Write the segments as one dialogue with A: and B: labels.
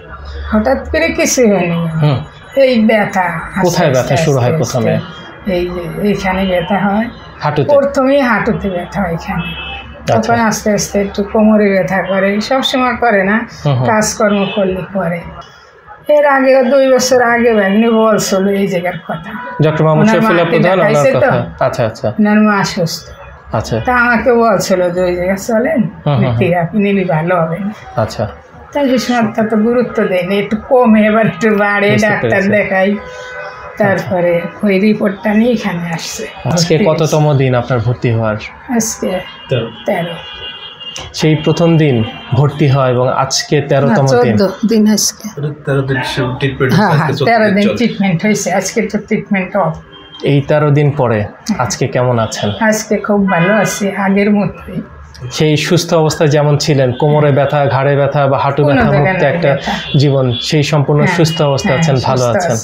A: হঠাৎ করে কিছু হয়নি, এই ব্যথা।
B: কোথায় ব্যথা শুরু হয় প্রথমে?
A: এইখানে ব্যথা হয়,
B: হাঁটুতে।
A: প্রথমেই হাঁটুতে ব্যথা হয় এখানে, তখন আস্তে আস্তে একটু কোমরে ব্যথা করে, সবসময় করে না, কাজকর্ম করলে করে। এর আগেও 2 বছর আগে ভাগ্নি বলছিল এই জায়গার কথা,
B: ডক্টর মোহাম্মদ শফিউল্লাহ প্রধান ওনার কথা। আচ্ছা আচ্ছা,
A: ওনার মা সুস্থ।
B: আচ্ছা,
A: তা আমাকে বলছিল যে ওই জায়গায় চলেন, থেরাপি নিলে ভালো হবে।
B: আচ্ছা,
A: তাই বিষয়টা তো গুরুত্ব দেয়নি, একটু কমে এবার একটু বাড়ে, ডাক্তার দেখাই, তারপরে ওই রিপোর্টটা নিয়ে এখানে আসছে।
B: আজকে কততম দিন আপনার ভর্তি হওয়ার?
A: আজকে 13।
B: সেই প্রথম দিন ভর্তি হয় এবং আজকে 13তম দিন।
A: 14 দিন আজকে, 13 দিন ট্রিটমেন্ট হয়েছে, আজকে তো ট্রিটমেন্ট অফ।
B: এই 13 দিন পরে আজকে কেমন আছেন?
A: আজকে খুব ভালো আছি, আগের মতোই।
B: সেই সুস্থ অবস্থায় যেমন ছিলেন, কোমরে ব্যথা, ঘাড়ে ব্যথা বা হাঁটু ব্যথা মুক্ত একটা জীবন, সেই সম্পূর্ণ সুস্থ অবস্থায় আছেন, ভালো আছেন।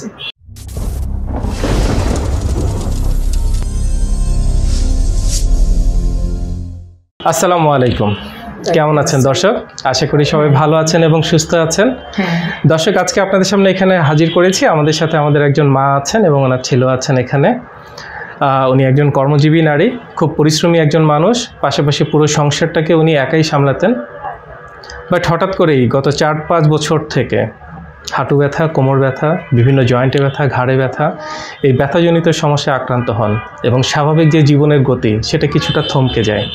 B: আসসালামু আলাইকুম, কেমন আছেন দর্শক? আশা করি সবাই ভালো আছেন এবং সুস্থ আছেন। দর্শক, আজকে আপনাদের সামনে এখানে হাজির করেছি, আমাদের সাথে আমাদের একজন মা আছেন এবং ওনার ছেলেও আছেন এখানে। উনি একজন কর্মজীবী নারী, খুব পরিশ্রমী একজন মানুষ, পাশাপাশি পুরো সংসারটাকে উনি একাই সামলাতেন। বাট হঠাৎ করেই গত 4-5 বছর থেকে হাঁটু ব্যথা, কোমর ব্যথা, বিভিন্ন জয়েন্টে ব্যথা, ঘাড়ে ব্যথা, এই ব্যথাজনিত সমস্যায় আক্রান্ত হন এবং স্বাভাবিক যে জীবনের গতি সেটা কিছুটা থমকে যায়।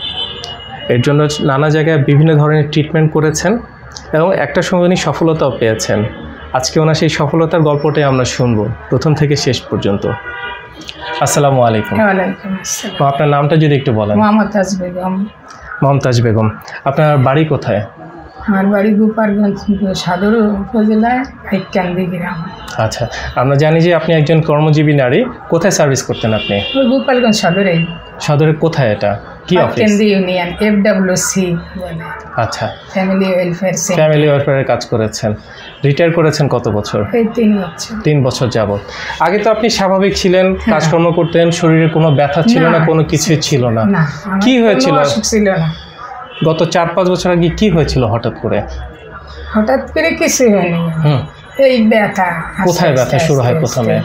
B: এর জন্য নানা জায়গায় বিভিন্ন ধরনের ট্রিটমেন্ট করেছেন এবং একটা সময় উনি সফলতাও পেয়েছেন। আজকে ওনার সেই সফলতার গল্পটাই আমরা শুনবো প্রথম থেকে শেষ পর্যন্ত। আসসালামু আলাইকুম।
A: ওয়ালাইকুম আসসালাম।
B: আপনার নামটা যদি একটু বলেন।
A: মমতাজ বেগম।
B: মমতাজ বেগম, আপনার বাড়ি কোথায়?
A: আমার বাড়ি গোপালগঞ্জ সদর উপজেলায় হাইকান্দি গ্রাম।
B: আচ্ছা, আমরা জানি যে আপনি একজন কর্মজীবী নারী। কোথায় সার্ভিস করতেন আপনি?
A: গোপালগঞ্জ সদরে।
B: সদরে কোথায় এটা? কি অফিস?
A: হাইকান্দি ইউনিয়ন, FWC বলে।
B: আচ্ছা,
A: ফ্যামিলি ওয়েলফেয়ার সেন্টার।
B: ফ্যামিলি ওয়েলফেয়ারে কাজ করেছেন। রিটায়ার করেছেন কত বছর?
A: এই 3 বছর।
B: 3 বছর যাবত। আগে তো আপনি স্বাভাবিক ছিলেন, কাজকর্ম করতেন, শরীরে কোনো ব্যথা ছিল না, কোনো কিছুই ছিল না। কি হয়েছিল?
A: ছিল না।
B: গত 4-5 বছর আগে কি হয়েছিল হঠাৎ করে?
A: হঠাৎ করে কিছু হয়নি, এই ব্যথা।
B: কোথায় ব্যথা শুরু হয় প্রথমে?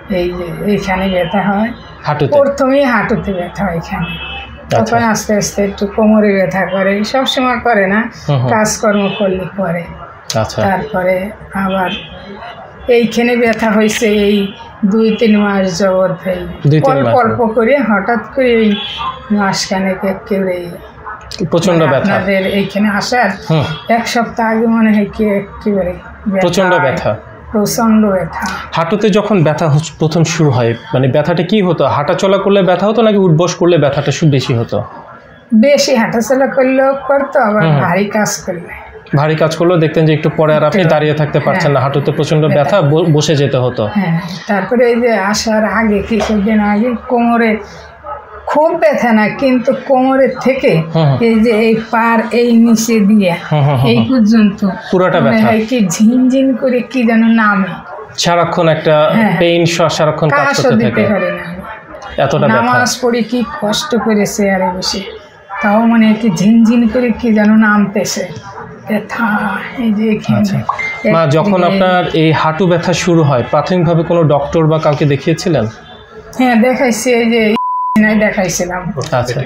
A: এইখানে ব্যথা হয়,
B: হাঁটুতে।
A: প্রথমেই হাঁটুতে ব্যথা হয় এখানে, তখন আস্তে আস্তে একটু কোমরে ব্যথা করে, সবসময় করে না, কাজকর্ম করলে করে। তারপরে আবার এইখানে ব্যথা হয়েছে এই 2-3 মাস যাবৎ, অল্প অল্প করে, হঠাৎ করে এই মাসখানেক একেবারে
B: প্রচন্ড ব্যথা।
A: আপনাদের এইখানে আসার 1 সপ্তাহ আগে মনে হয় কি একেবারে
B: প্রচন্ড ব্যথা।
A: প্রচন্ড ব্যথা।
B: হাঁটুতে যখন ব্যথা প্রথম শুরু হয়, মানে ব্যথাটা কি হতো? হাঁটা চলা করলে ব্যথা হতো নাকি উঠবস করলে ব্যথাটা বেশি হতো?
A: বেশি হাঁটাচলা করলেও করতো, আবার ভারী কাজ করলে।
B: ভারী কাজ করলেও দেখতেন যে একটু পরে আর আপনি দাঁড়িয়ে থাকতে পারছেন না, হাঁটুতে প্রচন্ড ব্যথা, বসে যেতে হতো।
A: হ্যাঁ, তারপরে এই যে আসার আগে কিছুদিন আগে কোমরে খুব ব্যথা না, কিন্তু কোমরের থেকে এই যে এই পার এই নিচে দিয়ে এই পর্যন্ত
B: পুরোটা ব্যথা,
A: কি ঝিনঝিন করে কি যেন নামে,
B: সারাক্ষণ একটা পেইন, সারাক্ষণ কাজ করতে থাকে। এতটা ব্যথা। নামাজ
A: পড়ি কি কষ্ট করেছে আর বসে, তাও মানে কি ঝিনঝিন করে কি যেন নামতেছে ব্যথা। এই যে
B: মা, যখন আপনার এই হাঁটু ব্যথা শুরু হয়, প্রাথমিকভাবে কোনো ডক্টর বা কাউকে দেখিয়েছিলেন?
A: হ্যাঁ, দেখাইছি, এই যে দেখাইছিলাম।
B: আচ্ছা,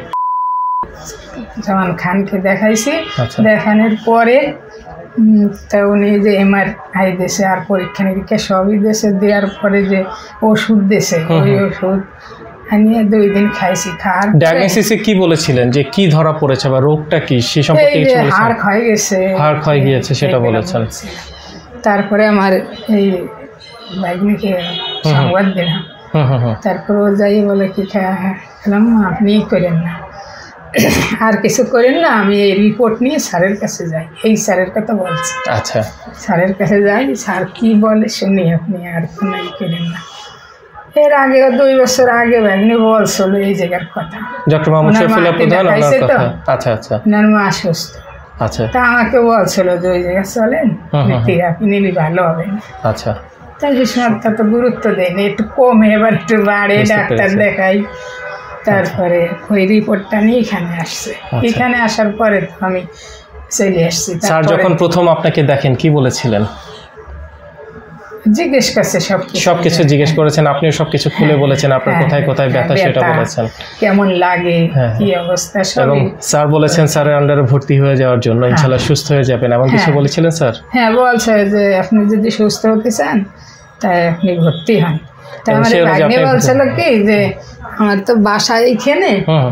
A: জামান খানকে দেখাইছি। দেখানোর পরে তা উনি যে MRI দেশে আর পরীক্ষা নিরীক্ষা সবই দেশে, দেওয়ার পরে যে ওষুধ দেশে, ওই ওষুধ নিয়ে 2 দিন খাইছি।
B: ডায়াগনোসিসে কি বলেছিলেন, যে কি ধরা পড়েছে বা রোগটা কি, সে সম্পর্কে কিছু বলেছেন?
A: হাড় ক্ষয় গেছে।
B: হাড় ক্ষয় গিয়েছে সেটা বলেছেন।
A: তারপরে আমার এই ভাগ্নিকে সংবাদ দিলাম, তারপর ও যাই বলে কি খেলাম, আপনি করেন না, আর কিছু করেন না, আমি এই রিপোর্ট নিয়ে স্যারের কাছে যাই। এই স্যারের কথা বলছি।
B: আচ্ছা,
A: স্যারের কাছে যাই, স্যার কি বলে শুনি, আপনি আর কোনো করেন না। এর আগেও 2 বছর আগে ভাগ্নি বলছিল এই জায়গার কথা,
B: ডক্টর মোহাম্মদ শফিউল্লাহ প্রধান ওনার কথা। আচ্ছা আচ্ছা,
A: ওনার মা সুস্থ।
B: আচ্ছা,
A: তা আমাকে বলছিল যে ওই জায়গায় চলেন, থেরাপি নিলে ভালো হবে।
B: আচ্ছা,
A: তাই বিষয়টা তো গুরুত্ব দেয়নি, একটু কমে এবার একটু বাড়ে, ডাক্তার দেখাই, তারপরে ওই রিপোর্টটা নিয়ে এখানে আসছে। এখানে আসার পরে তো আমি চলে আসছি।
B: স্যার যখন প্রথম আপনাকে দেখেন কি বলেছিলেন?
A: জিজ্ঞেস করছে
B: সবকিছু জিজ্ঞেস করেছেন, আপনিও সবকিছু খুলে বলেছেন, আপনার কোথায় কোথায় ব্যথা সেটা বলেছেন,
A: কেমন লাগে কি অবস্থা সব।
B: এবং স্যার বলেছেন স্যারের আন্ডারে ভর্তি হয়ে যাওয়ার জন্য, ইনশাআল্লাহ সুস্থ হয়ে যাবেন, এমন কিছু বলেছিলেন স্যার?
A: হ্যাঁ, বলছে যে আপনি যদি সুস্থ হতে চান তাই আপনি ভর্তি হন। তাই আমার ভাগ্নে বলছিল কি যে আমার তো বাসা এইখানে,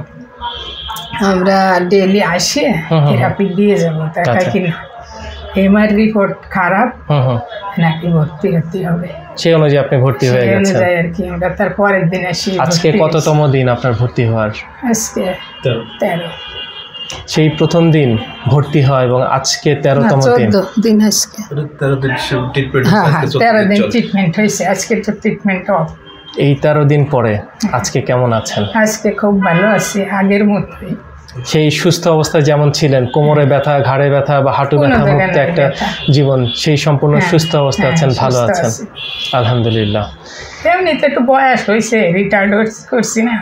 A: আমরা ডেইলি আসি থেরাপি দিয়ে যাবো। তাই কিনা এমআর রিপোর্ট খারাপ, নাকি ভর্তি হতে হবে,
B: সেই অনুযায়ী আপনি ভর্তি হয়ে গেছেন
A: আর কি। আমরা তার পরের দিন আসি।
B: আজকে কততম দিন আপনার ভর্তি হওয়ার?
A: আজকে 13।
B: সেই প্রথম দিন ভর্তি হয় এবং আজকে 13তম
A: দিন। আজকে 13 দিন ট্রিটমেন্ট। হ্যাঁ, 13 দিন ট্রিটমেন্ট হয়েছে। আজকে তো ট্রিটমেন্ট অফ।
B: এই 13 দিন পরে আজকে কেমন আছেন?
A: আজকে খুব ভালো আছি, আগের মতোই।
B: সেই সুস্থ অবস্থায় যেমন ছিলেন, কোমরে ব্যথা, ঘাড়ে ব্যথা বা হাঁটু ব্যথা মুক্ত একটা জীবন, সেই সম্পূর্ণ সুস্থ অবস্থায় আছেন, ভালো আছেন আলহামদুলিল্লাহ।
A: এমনিতে একটু বয়স হয়েছে, রিটায়ার্ড করছি না।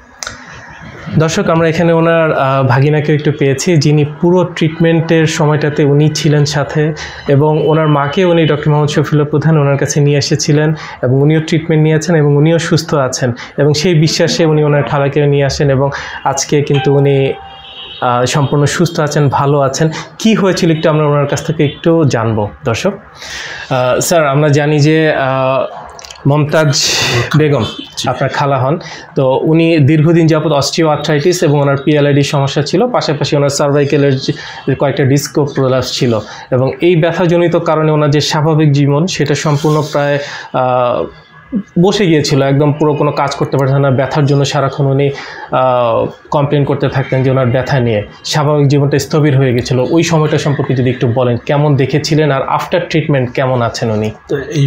B: দর্শক, আমরা এখানে ওনার ভাগিনাকে একটু পেয়েছি, যিনি পুরো ট্রিটমেন্টের সময়টাতে উনি ছিলেন সাথে, এবং ওনার মাকে উনি ডক্টর মোহাম্মদ শফিউল্লাহ প্রধান ওনার কাছে নিয়ে এসেছিলেন এবং উনিও ট্রিটমেন্ট নিয়েছেন এবং উনিও সুস্থ আছেন, এবং সেই বিশ্বাসে উনি ওনার খালাকেও নিয়ে আসেন এবং আজকে কিন্তু উনি সম্পূর্ণ সুস্থ আছেন, ভালো আছেন। কি হয়েছিল একটু আমরা ওনার কাছ থেকে একটু জানবো। দর্শক স্যার, আমরা জানি যে মমতাজ বেগম আপনার খালা হন, তো উনি দীর্ঘদিন যাবত অস্টিও আর্থ্রাইটিস এবং ওনার পিএলআইডি সমস্যা ছিল, পাশাপাশি ওনার সার্ভাইকেলের কয়েকটা ডিস্ক প্রোলাপস ছিল, এবং এই ব্যথাজনিত কারণে ওনার যে স্বাভাবিক জীবন সেটা সম্পূর্ণ প্রায় বসে গিয়েছিল, একদম পুরো কোনো কাজ করতে পারতেন না। ব্যথার জন্য সারাক্ষণ উনি কমপ্লেন করতে থাকতেন যে ওনার ব্যথা নিয়ে, স্বাভাবিক জীবনটা স্থবির হয়ে গেছিলো। ওই সময়টা সম্পর্কে যদি একটু বলেন, কেমন দেখেছিলেন আর আফটার ট্রিটমেন্ট কেমন আছেন উনি?
C: এই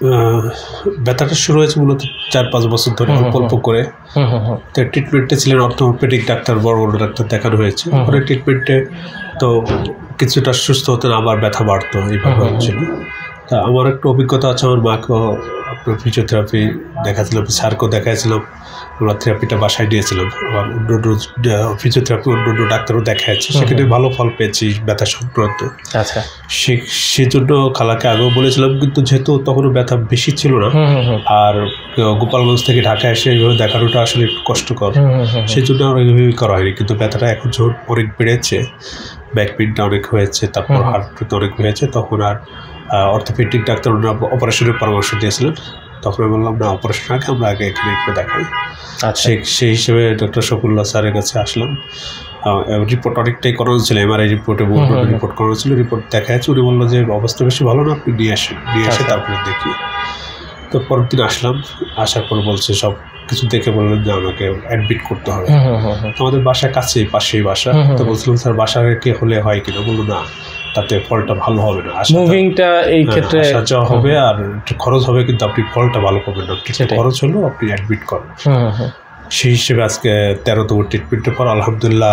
C: ব্যথাটা শুরু হয়েছে মূলত 4-5 বছর ধরে, অল্প করে। তো ট্রিটমেন্টে ছিলেন অর্থোপেডিক ডাক্তার, বড় বড় ডাক্তার দেখানো হয়েছে। পরে ট্রিটমেন্টে তো কিছুটা সুস্থ হতেন, আবার ব্যথা বাড়তো, এইভাবে হচ্ছিল। তা আমার একটু অভিজ্ঞতা আছে, আমার মাকেও আপনার ফিজিওথেরাপি দেখাছিলাম, স্যারকেও দেখাইছিলাম, আমরা থেরাপিটা বাসায় দিয়েছিলাম, আবার অন্য ফিজিওথেরাপি অন্য ডাক্তারও দেখাচ্ছে, সেখানে ভালো ফল পেয়েছি ব্যথা সংক্রান্ত।
B: আচ্ছা,
C: সেজন্য খালাকে আগেও বলেছিলাম, কিন্তু যেহেতু তখনও ব্যথা বেশি ছিল না, আর গোপালগঞ্জ থেকে ঢাকা এসে এইভাবে দেখানোটা আসলে একটু কষ্টকর, সেই জন্য আর এইভাবেই করা হয়নি। কিন্তু ব্যথাটা এখন যখন অনেক বেড়েছে, ব্যাক পেইনটা অনেক হয়েছে, তারপর হার্ট অনেক হয়েছে, তখন আর অর্থোপেডিক ডাক্তার অপারেশনের পরামর্শ দিয়েছিলেন। তখন আমি বললাম না, অপারেশন আগে আমরা আগে এখানে একটু দেখাই। সেই হিসেবে ডক্টর শফিউল্লাহ স্যারের কাছে আসলাম। রিপোর্ট অনেকটাই করানো ছিল, এমআরআই রিপোর্টে রিপোর্ট করানো ছিল, রিপোর্ট দেখাচ্ছে। উনি বললো যে অবস্থা বেশি ভালো না, আপনি নিয়ে এসে তারপরে দেখি। তো পরের দিন আসলাম, আসার পর বলছে সব কিছু দেখে বললেন যে আমাকে অ্যাডমিট করতে হবে। আমাদের বাসার কাছেই, পাশেই বাসা। তো বলছিলাম স্যার বাসায় কে হলে হয় কিনা, বললো না, তাতে ফলটা ভালো হবে না,
B: মুভিংটা এই ক্ষেত্রে
C: আসা যাওয়া হবে আর একটু খরচ হবে, কিন্তু আপনি ফলটা ভালো পাবেন না, খরচ হলো আপনি অ্যাডমিট করেন। সেই হিসেবে আজকে 13তম ট্রিটমেন্টের পর আলহামদুলিল্লাহ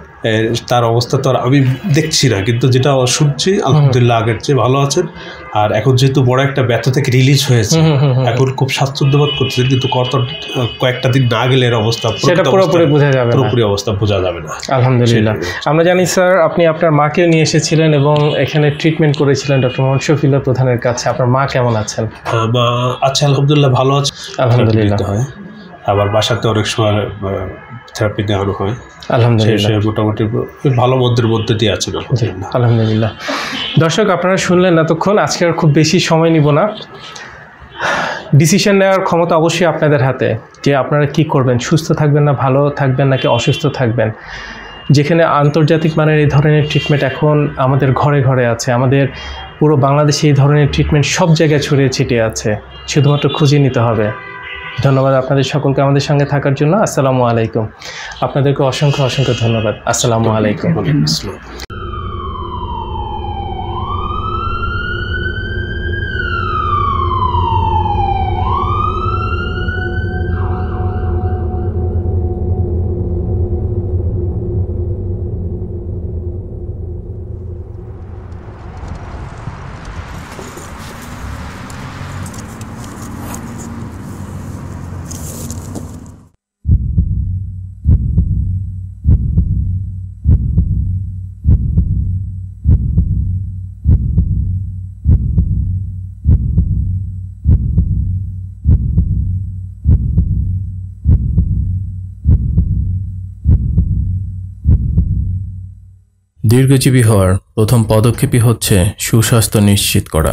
C: তার অবস্থা তো আর আমি দেখছি না, কিন্তু যেটা শুনছি আলহামদুলিল্লাহ আগের চেয়ে ভালো আছেন। আর এখন যেহেতু বড় একটা ব্যথা থেকে রিলিজ হয়েছে, এখন খুব স্বাচ্ছন্দ্যবোধ করছেন, কিন্তু কয়েকটা দিন না গেলে এর অবস্থা
B: পুরোপুরি বোঝা যাবে,
C: পুরোপুরি অস্থা বোঝা যাবে না।
B: আলহামদুলিল্লাহ। আমরা জানি স্যার আপনি আপনার মাকেও নিয়ে এসেছিলেন এবং এখানে ট্রিটমেন্ট করেছিলেন ডক্টর মোহাম্মদ শফিউল্লাহ প্রধানের কাছে। আপনার মা কেমন আছেন?
C: মা আছে আলহামদুলিল্লাহ, ভালো আছে
B: আলহামদুলিল্লাহ।
C: হয় আবার বাসাতে অনেক সময় থেরাপি দেওয়ানো হয়,
B: আলহামদুলিল্লাহ,
C: মোটামুটি ভালো মধ্যে দিয়ে আছেন
B: আলহামদুলিল্লাহ। দর্শক, আপনারা শুনলেন এতক্ষণ, আজকে আর খুব বেশি সময় নিব না। ডিসিশন নেওয়ার ক্ষমতা অবশ্যই আপনাদের হাতে, যে আপনারা কি করবেন, সুস্থ থাকবেন না ভালো থাকবেন নাকি অসুস্থ থাকবেন। যেখানে আন্তর্জাতিক মানের এই ধরনের ট্রিটমেন্ট এখন আমাদের ঘরে ঘরে আছে, আমাদের পুরো বাংলাদেশে এই ধরনের ট্রিটমেন্ট সব জায়গায় ছড়িয়ে ছিটিয়ে আছে, শুধুমাত্র খুঁজে নিতে হবে। ধন্যবাদ আপনাদের সকলকে আমাদের সঙ্গে থাকার জন্য। আসসালামু আলাইকুম। আপনাদেরকে অসংখ্য অসংখ্য ধন্যবাদ। আসসালামু আলাইকুম।
D: দীর্ঘজীবী হওয়ার প্রথম পদক্ষেপই হচ্ছে সুস্বাস্থ্য নিশ্চিত করা।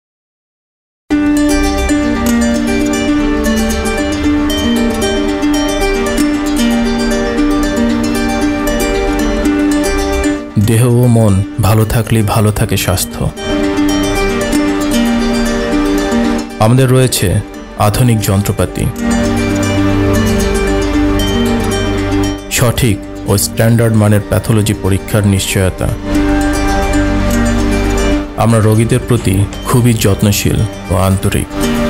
D: দেহ ও মন ভালো থাকলেই ভালো থাকে স্বাস্থ্য। আমাদের রয়েছে আধুনিক যন্ত্রপাতি, সঠিক ও স্ট্যান্ডার্ড মানের প্যাথোলজি পরীক্ষার নিশ্চয়তা। আমরা রোগীদের প্রতি খুবই যত্নশীল ও আন্তরিক।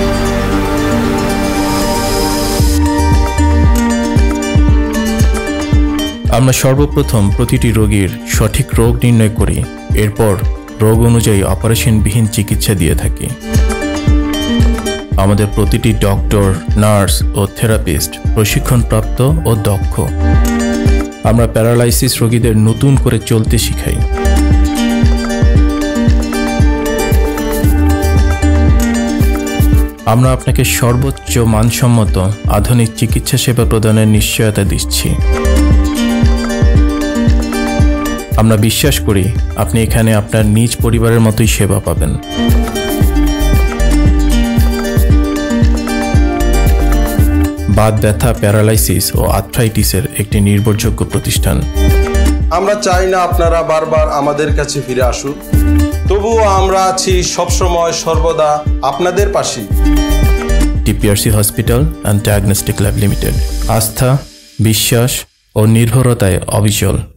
D: আমরা সর্বপ্রথম প্রতিটি রোগীর সঠিক রোগ নির্ণয় করি, এরপর রোগ অনুযায়ী অপারেশনবিহীন চিকিৎসা দিয়ে থাকি। আমাদের প্রতিটি ডক্টর, নার্স ও থেরাপিস্ট প্রশিক্ষণপ্রাপ্ত ও দক্ষ। আমরা প্যারালাইসিস রোগীদের নতুন করে চলতে শিখাই। আমরা আপনাকে সর্বোচ্চ মানসম্মত আধুনিক চিকিৎসা সেবা প্রদানের নিশ্চয়তা দিচ্ছি। আমরা বিশ্বাস করি আপনি এখানে আপনার নিজ পরিবারের মতোই সেবা পাবেন। বাত ব্যথা, প্যারালাইসিস ও আর্থ্রাইটিসের একটি নির্ভরযোগ্য প্রতিষ্ঠান।
E: আমরা চাই না আপনারা বারবার আমাদের কাছে ফিরে আসুন, তবুও আমরা আছি সবসময় সর্বদা আপনাদের পাশে।
D: TPRC hospital and diagnostic lab limited, আস্থা, বিশ্বাস ও নির্ভরতায় অবিচল।